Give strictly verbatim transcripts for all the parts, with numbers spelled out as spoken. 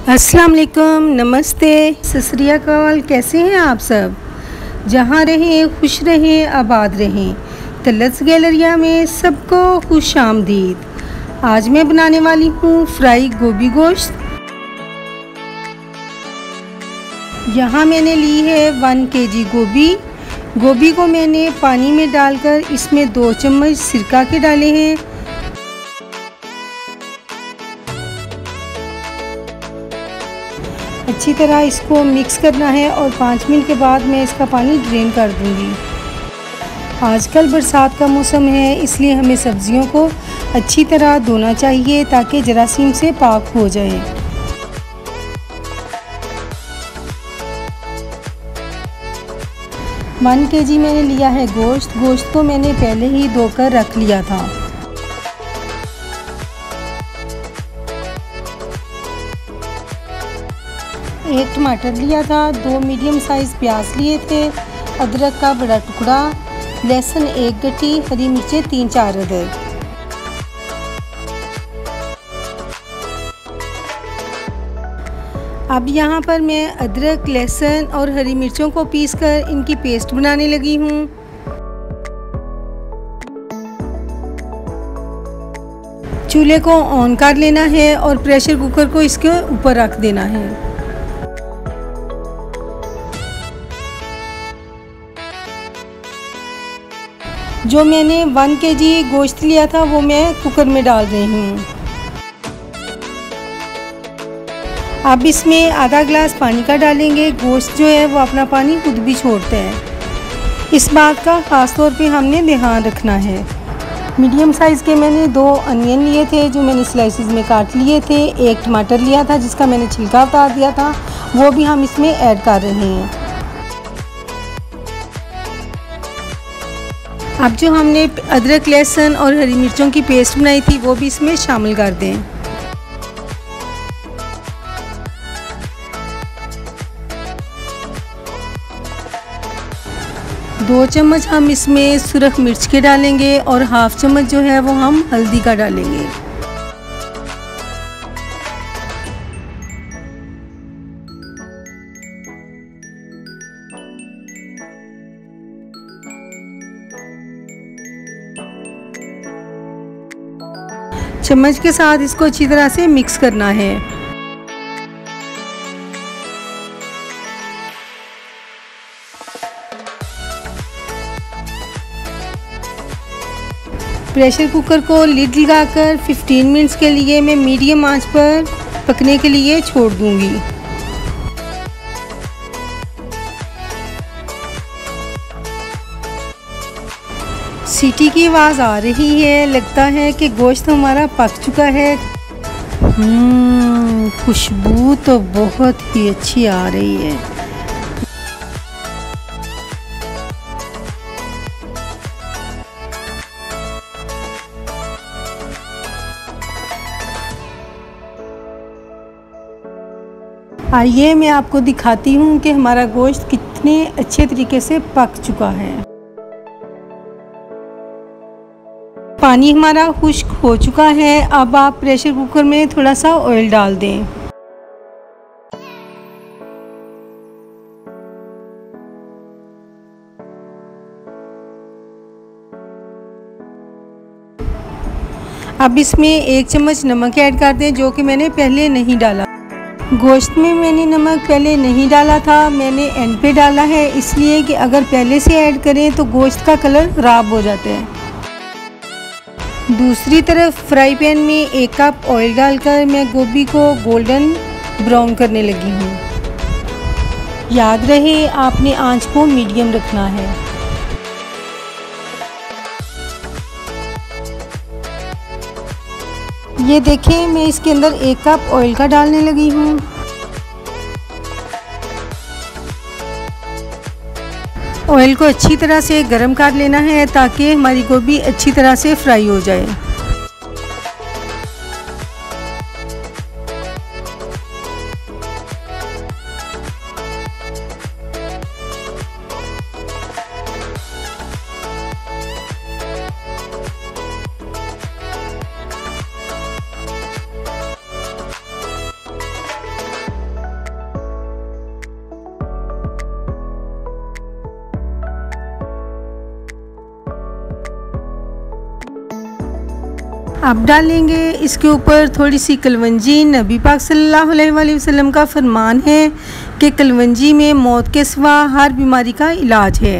अस्सलाम वालेकुम, नमस्ते, सत श्री अकाल। कैसे हैं आप सब? जहाँ रहें खुश रहें, आबाद रहें। तलत गैलरिया में सबको खुश आमदीद। आज मैं बनाने वाली हूँ फ्राई गोभी गोश्त। यहाँ मैंने ली है वन केजी गोभी। गोभी को मैंने पानी में डालकर इसमें दो चम्मच सिरका के डाले हैं। अच्छी तरह इसको मिक्स करना है और पाँच मिनट के बाद मैं इसका पानी ड्रेन कर दूंगी। आजकल बरसात का मौसम है, इसलिए हमें सब्जियों को अच्छी तरह धोना चाहिए ताकि जरासीम से पाक हो जाए। वन केजी मैंने लिया है गोश्त। गोश्त को मैंने पहले ही धोकर रख लिया था। एक टमाटर लिया था, दो मीडियम साइज़ प्याज लिए थे, अदरक का बड़ा टुकड़ा, लहसुन एक गट्टी, हरी मिर्चें तीन चार अदद। अब यहाँ पर मैं अदरक, लहसुन और हरी मिर्चों को पीसकर इनकी पेस्ट बनाने लगी हूँ। चूल्हे को ऑन कर लेना है और प्रेशर कुकर को इसके ऊपर रख देना है। जो मैंने वन केजी गोश्त लिया था वो मैं कुकर में डाल रही हूँ। अब इसमें आधा गिलास पानी का डालेंगे। गोश्त जो है वो अपना पानी खुद भी छोड़ता है। इस बात का ख़ास तौर पे हमने ध्यान रखना है। मीडियम साइज़ के मैंने दो अनियन लिए थे जो मैंने स्लाइसिस में काट लिए थे। एक टमाटर लिया था जिसका मैंने छिलका उतार दिया था, वो भी हम इसमें ऐड कर रहे हैं। अब जो हमने अदरक, लहसुन और हरी मिर्चों की पेस्ट बनाई थी वो भी इसमें शामिल कर दें। दो चम्मच हम इसमें सुरख मिर्च के डालेंगे और हाफ चम्मच जो है वो हम हल्दी का डालेंगे। चम्मच के साथ इसको अच्छी तरह से मिक्स करना है। प्रेशर कुकर को लिड लगाकर पंद्रह मिनट्स के लिए मैं मीडियम आंच पर पकने के लिए छोड़ दूंगी। सीटी की आवाज़ आ रही है, लगता है कि गोश्त हमारा पक चुका है। हम्म, खुशबू तो बहुत ही अच्छी आ रही है। आइए मैं आपको दिखाती हूँ कि हमारा गोश्त कितने अच्छे तरीके से पक चुका है। पानी हमारा खुश्क हो चुका है। अब आप प्रेशर कुकर में थोड़ा सा ऑयल डाल दें। अब इसमें एक चम्मच नमक ऐड कर दें जो कि मैंने पहले नहीं डाला। गोश्त में मैंने नमक पहले नहीं डाला था, मैंने एंड पे डाला है, इसलिए कि अगर पहले से ऐड करें तो गोश्त का कलर ख़राब हो जाता है। दूसरी तरफ फ्राई पैन में एक कप ऑयल डालकर मैं गोभी को गोल्डन ब्राउन करने लगी हूँ। याद रहे आपने आंच को मीडियम रखना है। ये देखें मैं इसके अंदर एक कप ऑयल का डालने लगी हूँ। ऑयल को अच्छी तरह से गर्म कर लेना है ताकि हमारी गोभी अच्छी तरह से फ्राई हो जाए। अब डालेंगे इसके ऊपर थोड़ी सी कलवंजी। नबी पाक सल्लल्लाहु अलैहि वसल्लम का फरमान है कि कलवंजी में मौत के सिवा हर बीमारी का इलाज है।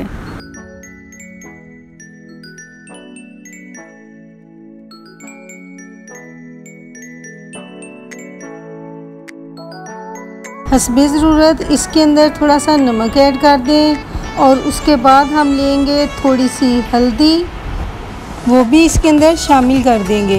हस्बे ज़रूरत इसके अंदर थोड़ा सा नमक ऐड कर दें और उसके बाद हम लेंगे थोड़ी सी हल्दी, वो भी इसके अंदर शामिल कर देंगे।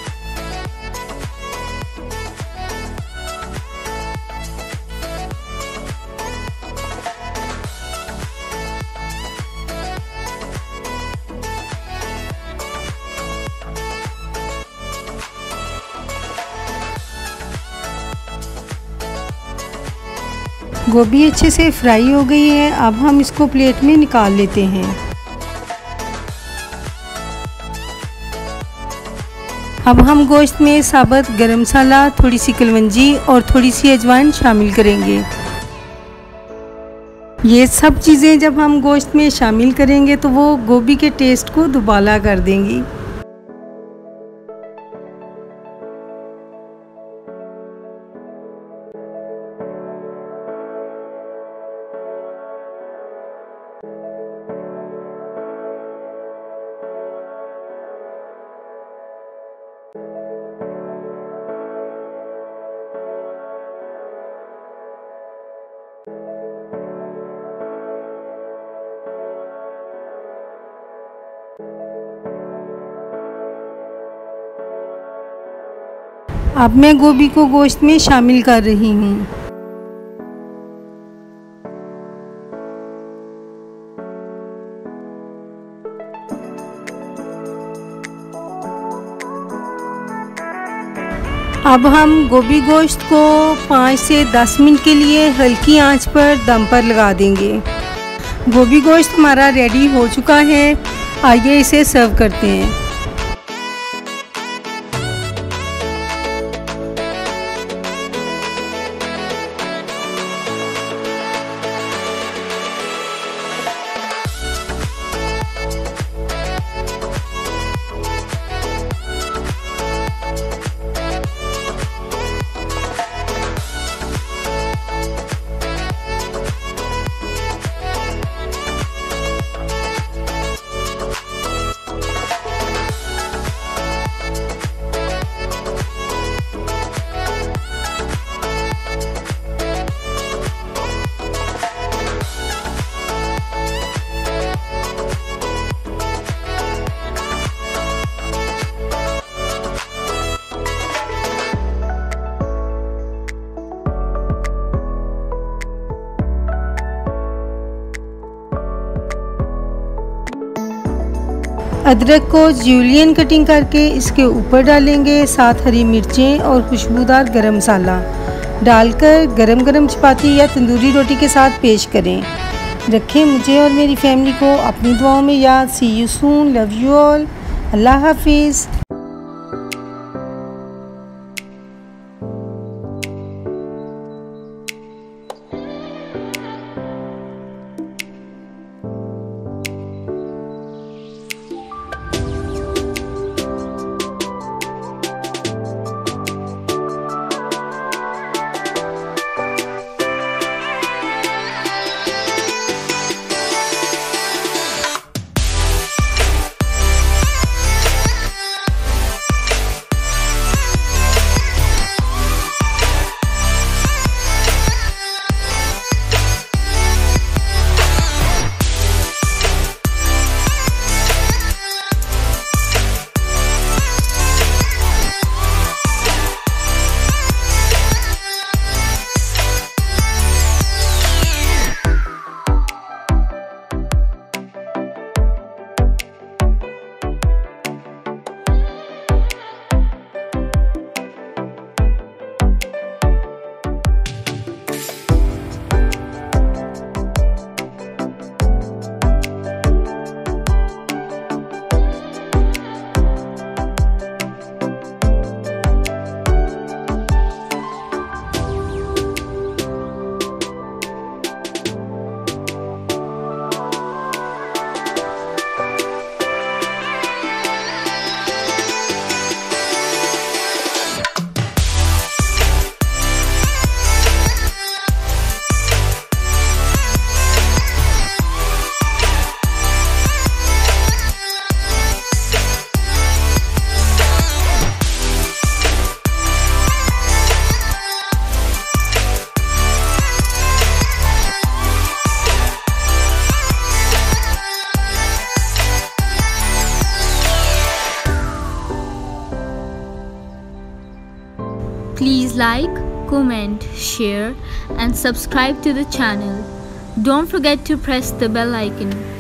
गोभी अच्छे से फ्राई हो गई है। अब हम इसको प्लेट में निकाल लेते हैं। अब हम गोश्त में साबुत गरम मसाला, थोड़ी सी कलवंजी और थोड़ी सी अजवाइन शामिल करेंगे। ये सब चीज़ें जब हम गोश्त में शामिल करेंगे तो वो गोभी के टेस्ट को दुबाला कर देंगी। अब मैं गोभी को गोश्त में शामिल कर रही हूँ। अब हम गोभी गोश्त को पाँच से दस मिनट के लिए हल्की आंच पर दम पर लगा देंगे। गोभी गोश्त हमारा रेडी हो चुका है। आइए इसे सर्व करते हैं। अदरक को जूलियन कटिंग करके इसके ऊपर डालेंगे, साथ हरी मिर्चें और खुशबूदार गरम मसाला डालकर गरम गरम चपाती या तंदूरी रोटी के साथ पेश करें। रखें मुझे और मेरी फैमिली को अपनी दुआओं में याद। See you soon, love you all, अल्लाह हाफिज़। like, comment, share and subscribe to the channel. Don't forget to press the bell icon.